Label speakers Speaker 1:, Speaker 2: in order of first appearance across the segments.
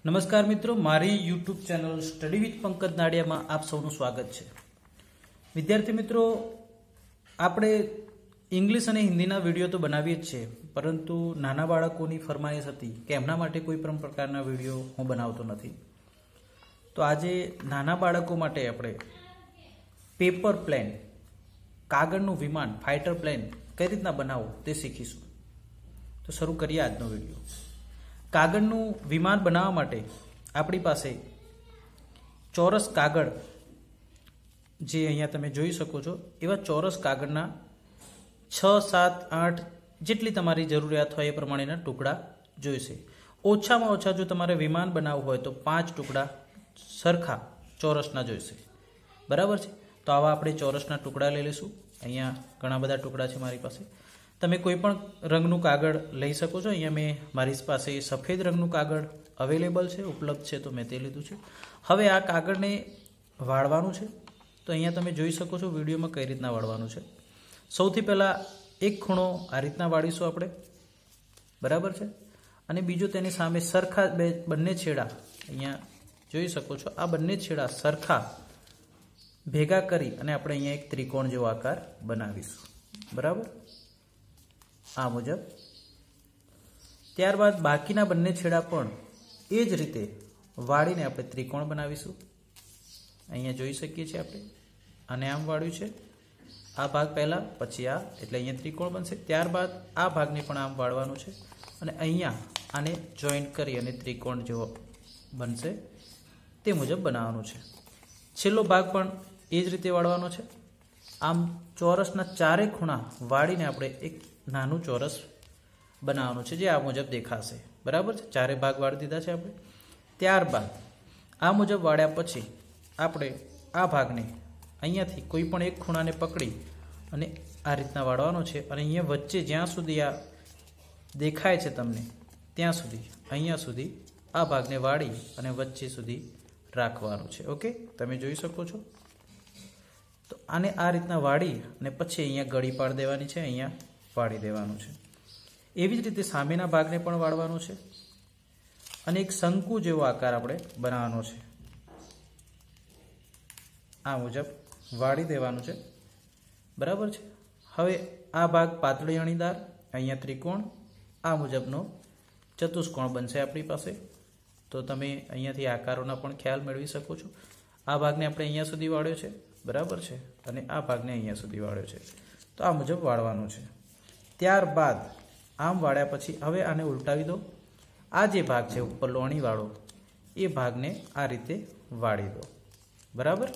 Speaker 1: નમસ્કાર મિત્રો, મારી YouTube channel study with Pankaj નાડિયામાં આપ સૌનું સ્વાગત છે। વિદ્યાર્થી મિત્રો, આપણે ઇંગ્લિશ અને હિન્દીના વિડીયો તો બનાવીએ જ છે, પરંતુ નાના બાળકોની ફરમાઈશ હતી કે એમના માટે કોઈ પણ પ્રકારના વિડીયો હું બનાવતો નથી। તો આજે નાના બાળકો માટે આપણે પેપર પ્લેન, કાગળનું વિમાન, ફાઇટર પ્લેન કઈ રીતના બનાવવું તે શીખીશું। તો શરૂ કરીએ આજનો વિડીયો। કાગળનું વિમાન બનાવવા માટે આપણી પાસે ચોરસ કાગળ, જે અહીંયા તમે જોઈ શકો છો, એવા ચોરસ કાગળના 6, 7, 8 જેટલી તમારી જરૂરિયાત હોય એ પ્રમાણેના ટુકડા જોઈશે। ઓછામાં ઓછા જો તમારે વિમાન બનાવવું હોય તો 5 ટુકડા સરખા ચોરસના જોઈશે, બરાબર છે। તો આવા આપણે ચોરસના ટુકડા લઈ લઈશું। અહીંયા ઘણા બધા ટુકડા છે મારી પાસે। તમે કોઈ પણ રંગનું કાગળ લઈ શકો છો। અહીંયા મેં મારી પાસે સફેદ રંગનું કાગળ અવેલેબલ છે, ઉપલબ્ધ છે, તો મેં તે લીધું છે। હવે આ કાગળને વાળવાનું છે। તો અહીંયા તમે જોઈ શકો છો વિડીયોમાં કઈ રીતના વાળવાનું છે। સૌથી પહેલાં એક ખૂણો આ રીતના વાળીશું આપણે, બરાબર છે। અને બીજું તેની સામે સરખા બંને છેડા અહીંયા જોઈ શકો છો, આ બંને છેડા સરખા ભેગા કરી અને આપણે અહીંયા એક ત્રિકોણ જેવો આકાર બનાવીશું, બરાબર, આ મુજબ। ત્યારબાદ બાકીના બંને છેડા પણ એ જ રીતે વાળીને આપણે ત્રિકોણ બનાવીશું। અહીંયા જોઈ શકીએ છીએ આપણે આને આમ વાળ્યું છે, આ ભાગ પહેલાં, પછી આ, એટલે અહીંયા ત્રિકોણ બનશે। ત્યારબાદ આ ભાગને પણ આમ વાળવાનું છે અને અહીંયા આને જોઈન્ટ કરી અને ત્રિકોણ જેવો બનશે તે મુજબ બનાવવાનું છે। છેલ્લો ભાગ પણ એ જ રીતે વાળવાનો છે। આમ ચોરસના ચારે ખૂણા વાળીને આપણે એક નાનું ચોરસ બનાવવાનું છે, જે આ મુજબ દેખાશે, બરાબર છે। ચારે ભાગ વાળી દીધા છે આપણે। ત્યારબાદ આ મુજબ વાળ્યા પછી આપણે આ ભાગને અહીંયાથી કોઈ પણ એક ખૂણાને પકડી અને આ રીતના વાળવાનો છે અને અહીંયા વચ્ચે જ્યાં સુધી આ દેખાય છે તમને ત્યાં સુધી, અહીંયા સુધી આ ભાગને વાળી અને વચ્ચે સુધી રાખવાનું છે। ઓકે, તમે જોઈ શકો છો। તો આને આ રીતના વાળી અને પછી અહીંયા ગળી પાડી દેવાની છે, અહીંયા વાળી દેવાનું છે। એવી જ રીતે સામેના ભાગને પણ વાળવાનું છે અને એક શંકુ જેવો આકાર આપણે બનાવવાનો છે, આ મુજબ વાળી દેવાનું છે, બરાબર છે। હવે આ ભાગ પાતળી અણીદાર, અહીંયા ત્રિકોણ, આ મુજબનો ચતુષ્કોણ બનશે આપણી પાસે। તો તમે અહીંયાથી આકારોના પણ ખ્યાલ મેળવી શકો છો। આ ભાગને આપણે અહીંયા સુધી વાળ્યો છે, બરાબર છે, અને આ ભાગને અહીંયા સુધી વાળ્યો છે। તો આ મુજબ વાળવાનું છે। ત્યારબાદ આમ વાળ્યા પછી હવે આને ઉલટાવી દો। આ જે ભાગ છે ઉપર લોણીવાળો, એ ભાગને આ રીતે વાળી દો, બરાબર।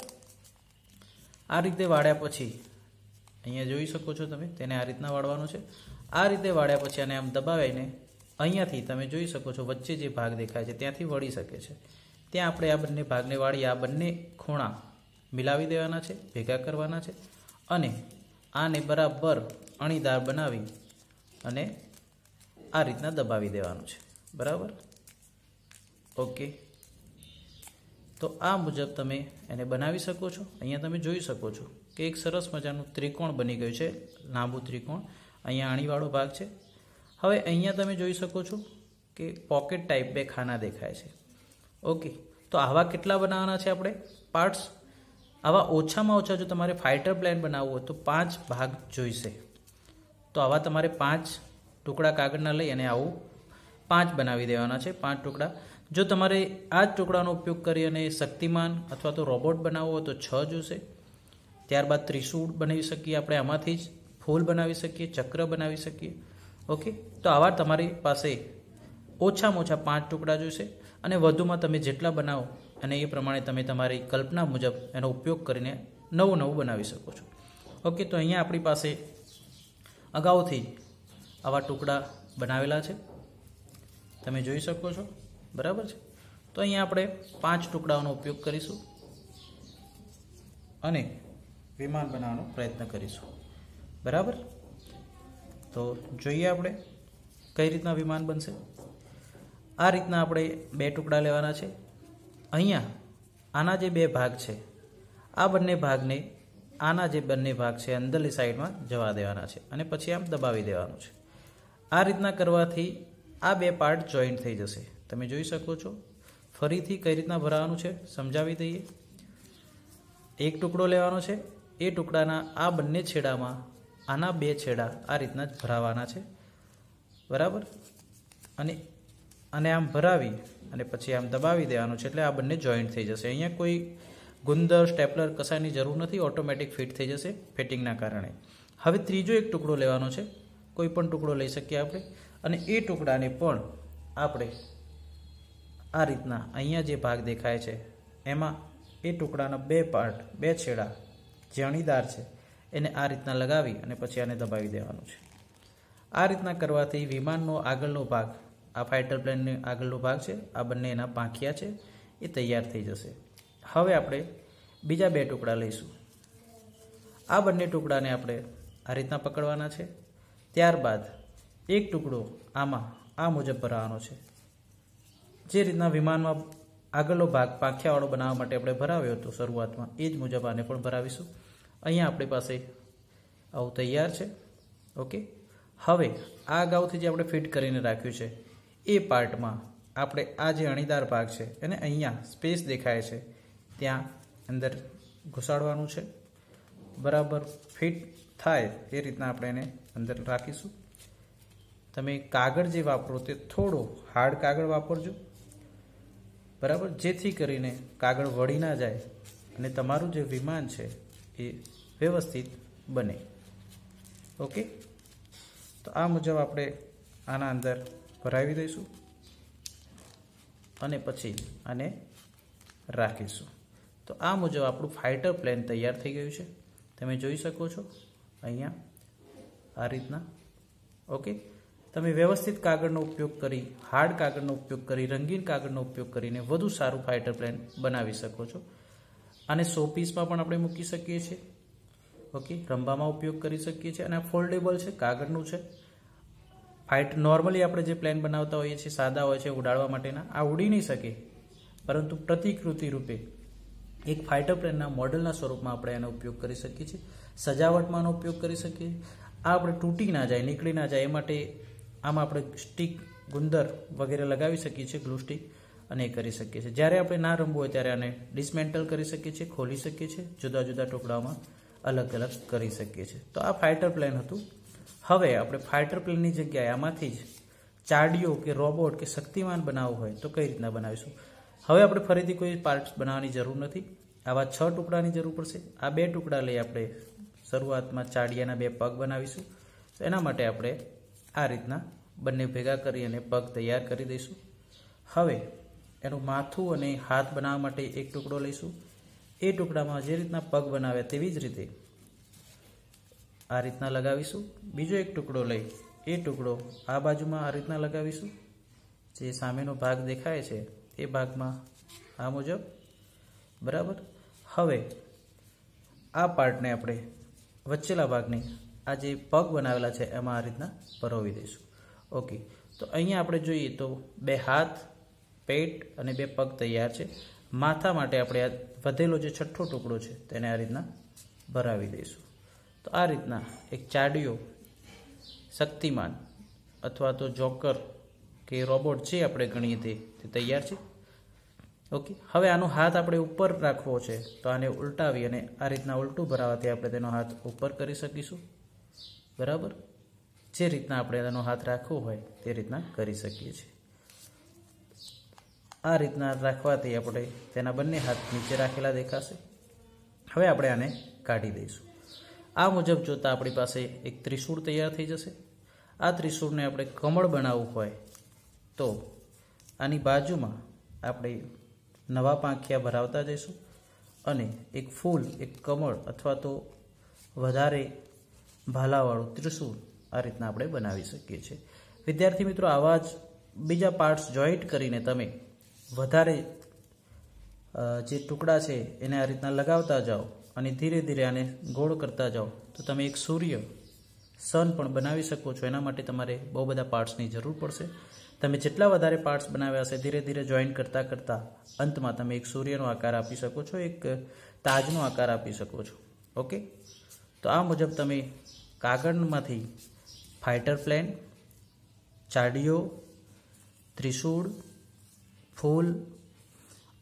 Speaker 1: આ રીતે વાળ્યા પછી અહીંયા જોઈ શકો છો તમે, તેને આ રીતના વાળવાનું છે। આ રીતે વાળ્યા પછી આને આમ દબાવીને અહીંયાથી તમે જોઈ શકો છો વચ્ચે જે ભાગ દેખાય છે ત્યાંથી વળી શકે છે, ત્યાં આપણે આ બંને ભાગને વાળી આ બંને ખૂણા મિલાવી દેવાના છે, ભેગા કરવાના છે અને આને બરાબર અણીદાર બનાવી અને આ રીતના દબાવી દેવાનું છે, બરાબર, ઓકે। તો આ મુજબ તમે એને બનાવી શકો છો। અહીંયા તમે જોઈ શકો છો કે એક સરસ મજાનું ત્રિકોણ બની ગયું છે, લાંબુ ત્રિકોણ। અહીંયા આણીવાળો ભાગ છે। હવે અહીંયા તમે જોઈ શકો છો કે પોકેટ ટાઈપ 2 ખાના દેખાય છે, ઓકે। તો આવા કેટલા બનાવવાના છે આપણે પાર્ટ્સ? આવા ઓછામાં ઓછા જો તમારે ફાઇટર પ્લેન બનાવવું હોય તો 5 ભાગ જોઈશે। તો આવા તમારે 5 ટુકડા કાગળના લઈ અને આવું 5 બનાવી દેવાના છે, 5 ટુકડા। જો તમારે આ જ ટુકડાનો ઉપયોગ કરી અને શક્તિમાન અથવા તો રોબોટ બનાવવો હોય તો 6 જોશે। ત્યારબાદ ત્રિશૂળ બનાવી શકીએ આપણે, આમાંથી જ ફૂલ બનાવી શકીએ, ચક્ર બનાવી શકીએ, ઓકે। તો આવા તમારી પાસે ઓછામાં ઓછા 5 ટુકડા જોઈશે અને વધુમાં તમે જેટલા બનાવો અને એ પ્રમાણે તમે તમારી કલ્પના મુજબ એનો ઉપયોગ કરીને નવું બનાવી શકો છો, ઓકે। તો અહીંયા આપણી પાસે અગાઉથી આવા ટુકડા બનાવેલા છે, તમે જોઈ શકો છો, બરાબર છે। તો અહીંયા આપણે 5 ટુકડાઓનો ઉપયોગ કરીશું અને વિમાન બનાવવાનો પ્રયત્ન કરીશું, બરાબર। તો જોઈએ આપણે કઈ રીતના વિમાન બનશે। આ રીતના આપણે 2 ટુકડા લેવાના છે। અહીંયા આના જે 2 ભાગ છે, આ બંને ભાગને આના જે બંને ભાગ છે અંદરની સાઈડમાં જવા દેવાના છે અને પછી આમ દબાવી દેવાનું છે। આ રીતના કરવાથી આ 2 પાર્ટ જોઈન્ટ થઈ જશે, તમે જોઈ શકો છો। ફરીથી કઈ રીતના ભરાવાનું છે સમજાવી દઈએ। એક ટુકડો લેવાનો છે, એ ટુકડાના આ બંને છેડામાં આના બે છેડા આ રીતના જ ભરાવાના છે, બરાબર। અને આમ ભરાવી અને પછી આમ દબાવી દેવાનું છે, એટલે આ બંને જોઈન્ટ થઈ જશે। અહીંયા કોઈ ગુંદર સ્ટેપલર કશાની જરૂર નથી, ઓટોમેટિક ફિટ થઈ જશે ફિટિંગના કારણે। હવે ત્રીજો એક ટુકડો લેવાનો છે, કોઈ પણ ટુકડો લઈ શકીએ આપણે, અને એ ટુકડાને પણ આપણે આ રીતના અહીંયા જે ભાગ દેખાય છે એમાં એ ટુકડાના બે પાર્ટ, બે છેડા જે અણીદાર છે એને આ રીતના લગાવી અને પછી આને દબાવી દેવાનું છે। આ રીતના કરવાથી વિમાનનો આગળનો ભાગ, આ ફાઇટર પ્લેનનો આગળનો ભાગ છે, આ બંને એના પાંખિયા છે એ તૈયાર થઈ જશે। હવે આપણે બીજા બે ટુકડા લઈશું। આ બંને ટુકડાને આપણે આ રીતના પકડવાના છે। ત્યારબાદ એક ટુકડો આમાં આ મુજબ ભરાવાનો છે, જે રીતના વિમાનમાં આગળનો ભાગ પાંખિયાવાળો બનાવવા માટે આપણે ભરાવ્યો હતો શરૂઆતમાં, એ જ મુજબ આને પણ ભરાવીશું। અહીંયા આપણી પાસે આવું તૈયાર છે, ઓકે। હવે આ અગાઉથી જે આપણે ફિટ કરીને રાખ્યું છે એ પાર્ટમાં આપણે આ જે અણીદાર ભાગ છે એને અહીંયા સ્પેસ દેખાય છે ત્યાં અંદર ઘુસાડવાનું છે, બરાબર ફિટ થાય એ રીતના આપણે એને અંદર રાખીશું। તમે કાગળ જે વાપરો તે થોડો હાર્ડ કાગળ વાપરજો, બરાબર, જેથી કરીને કાગળ વળી ના જાય અને તમારું જે વિમાન છે એ વ્યવસ્થિત બને, ઓકે। તો આ મુજબ આપણે આના અંદર ભરાવી દઈશું અને પછી આને રાખીશું। તો આ મુજબ આપણું ફાઇટર પ્લેન તૈયાર થઈ ગયું છે, તમે જોઈ શકો છો અહીંયા આ રીતના, ઓકે। તમે વ્યવસ્થિત કાગળનો ઉપયોગ કરી, હાર્ડ કાગળનો ઉપયોગ કરી, રંગીન કાગળનો ઉપયોગ કરીને વધુ સારું ફાઇટર પ્લેન બનાવી શકો છો। આને શો પીસમાં પણ આપણે મૂકી શકીએ છીએ, ઓકે, રંબામાં ઉપયોગ કરી શકીએ છીએ, અને આ ફોલ્ડેબલ છે, કાગળનું છે। નોર્મલી આપણે જે પ્લેન બનાવતા હોઈએ છીએ સાદા હોય છે ઉડાડવા માટેના, આ ઉડી નહીં શકે, પરંતુ પ્રતિકૃતિ રૂપે એક ફાઇટર પ્લેનના મોડલના સ્વરૂપમાં આપણે એનો ઉપયોગ કરી શકીએ છીએ। સજાવટમાં આનો ઉપયોગ કરી શકીએ। આ આપણે તૂટી ના જાય, નીકળી ના જાય એ માટે આમાં આપણે સ્ટીક, ગુંદર વગેરે લગાવી શકીએ છીએ, ગ્લુ સ્ટીક, અને એ કરી શકીએ છીએ। જ્યારે આપણે ના રમવું હોય ત્યારે આને ડિસમેન્ટલ કરી શકીએ છીએ, ખોલી શકીએ છીએ, જુદા જુદા ટુકડાઓમાં અલગ અલગ કરી શકીએ છીએ। તો આ ફાઇટર પ્લેન હતું। હવે આપણે ફાઇટર પ્લેનની જગ્યાએ આમાંથી જ ચાડીઓ કે રોબોટ કે શક્તિમાન બનાવવું હોય તો કઈ રીતના બનાવીશું। હવે આપણે ફરીથી કોઈ પાર્ટ્સ બનાવવાની જરૂર નથી, આવા 6 ટુકડાની જરૂર પડશે। આ બે ટુકડા લઈ આપણે શરૂઆતમાં ચાડિયાના બે પગ બનાવીશું। તો એના માટે આપણે આ રીતના બંને ભેગા કરી અને પગ તૈયાર કરી દઈશું। હવે એનું માથું અને હાથ બનાવવા માટે એક ટુકડો લઈશું। એ ટુકડામાં જે રીતના પગ બનાવ્યા તેવી જ રીતે આ રીતના લગાવીશું। બીજો એક ટુકડો લઈ એ ટુકડો આ બાજુમાં આ રીતના લગાવીશું, જે સામેનો ભાગ દેખાય છે એ ભાગમાં આ મુજબ, બરાબર। હવે આ પાર્ટને આપણે વચ્ચેલા ભાગને આ જે પગ બનાવેલા છે એમાં આ રીતના પરોવી દઈશું, ઓકે। તો અહીંયા આપણે જોઈએ તો બે હાથ, પેટ અને બે પગ તૈયાર છે। માથા માટે આપણે આ વધેલો જે છઠ્ઠો ટુકડો છે તેને આ રીતના ભરાવી દઈશું। તો આ રીતના એક ચાડીઓ, શક્તિમાન અથવા તો જોકર કે રોબોટ જે આપણે ગણીએ તે તૈયાર છે, ઓકે। હવે આનો હાથ આપણે ઉપર રાખવો છે તો આને ઉલટાવી અને આ રીતના ઉલટું ભરાવાથી આપણે તેનો હાથ ઉપર કરી શકીશું, બરાબર। જે રીતના આપણે તેનો હાથ રાખવો હોય તે રીતના કરી શકીએ છીએ। આ રીતના રાખવાથી આપણે તેના બંને હાથ નીચે રાખેલા દેખાશે। હવે આપણે આને કાઢી દઈશું। આ મુજબ જોતાં આપણી પાસે એક ત્રિશૂળ તૈયાર થઈ જશે। આ ત્રિશૂળને આપણે કમળ બનાવવું હોય તો આની બાજુમાં આપણે નવા પાંખિયા ભરાવતા જઈશું અને એક ફૂલ, એક કમળ અથવા તો વધારે ભાલાવાળું ત્રિશૂળ આ રીતના આપણે બનાવી શકીએ છીએ। વિદ્યાર્થી મિત્રો, આવા જ બીજા પાર્ટ્સ જોઈન્ટ કરીને તમે વધારે જે ટુકડા છે એને આ રીતના લગાવતા જાઓ અને ધીરે ધીરે આને ગોળ કરતા જાઓ તો તમે એક સૂર્ય, સન પણ બનાવી શકો છો। એના માટે તમારે બહુ બધા પાર્ટ્સની જરૂર પડશે। તમે જેટલા વધારે પાર્ટ્સ બનાવ્યા હશે ધીરે ધીરે જોઈન્ટ કરતાં કરતાં અંતમાં તમે એક સૂર્યનો આકાર આપી શકો છો, એક તાજનો આકાર આપી શકો છો, ઓકે। તો આ મુજબ તમે કાગળમાંથી ફાઇટર પ્લેન, ચાડીઓ, ત્રિશૂળ, ફૂલ,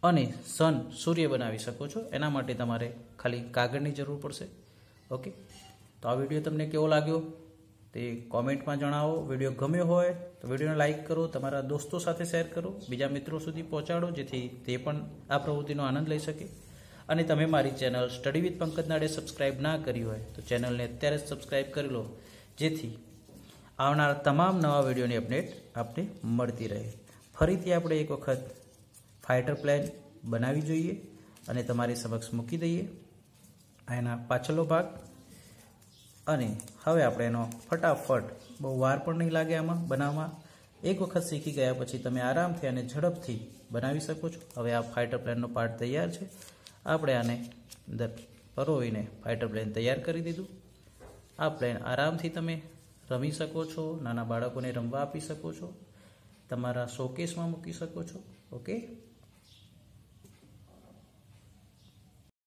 Speaker 1: અને સન સૂર્ય બનાવી શકો છો. એના માટે તમારે ખાલી કાગળની જરૂર પડશે. ઓકે, તો આ વિડીયો તમને કેવો લાગ્યો તે કોમેન્ટમાં જણાવો. વિડીયો ગમ્યો હોય તો વિડીયોને લાઇક કરો, તમારા દોસ્તો સાથે શેર કરો, બીજા મિત્રો સુધી પહોંચાડો, જેથી તે પણ આ પ્રવૃત્તિનો આનંદ લઈ શકે. અને તમે મારી ચેનલ સ્ટડી વિથ પંકજ નાડે સબસ્ક્રાઈબ ના કરી હોય તો ચેનલને અત્યારે જ સબસ્ક્રાઈબ કરી લો, જેથી આવનાર તમામ નવા વિડીયોની અપડેટ આપને મળતી રહે. ફરીથી આપણે એક વખત ફાઇટર પ્લેન બનાવી જોઈએ અને તમારી સમક્ષ મૂકી દઈએ એના પાછળનો ભાગ. અને હવે આપણે એનો ફટાફટ, બહુ વાર પણ નહીં લાગે આમાં બનાવવામાં. એક વખત શીખી ગયા પછી તમે આરામથી અને ઝડપથી બનાવી શકો છો. હવે આ ફાઇટર પ્લેનનો પાર્ટ તૈયાર છે. આપણે આને અંદર પરોવીને ફાઇટર પ્લેન તૈયાર કરી દીધું. આ પ્લેન આરામથી તમે રમી શકો છો, નાના બાળકોને રમવા આપી શકો છો, તમારા શોકેસમાં મૂકી શકો છો. ઓકે.